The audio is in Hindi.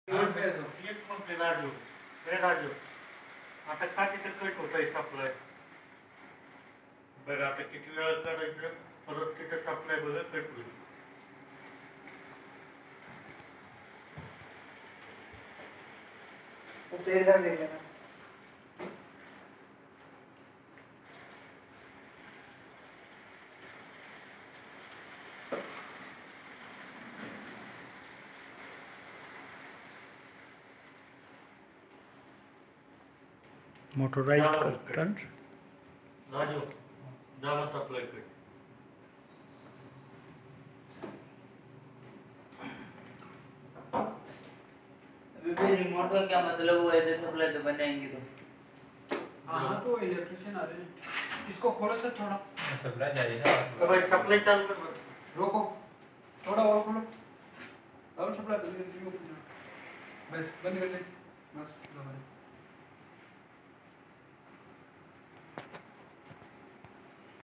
एक म्हटले राजू राजू आता का तिथे कट होतंय सप्लाय बरं आता किती वेळा करायचं परत तिथे सप्लाय बघा कट होईल मोटोराइज्ड कर्टन राजू जाला सप्लाय कट रिमोट का क्या मतलब हुआ है सप्लाई तो बनाएंगे तो हाँ तो इलेक्ट्रिशियन आ रहे हैं इसको खोलो सर थोड़ा सप्लाई जाएगा तो भाई सप्लाई चालू कर रोको थोड़ा और खोलो अब सप्लाई बंद कर दो बस बंद कर दे बस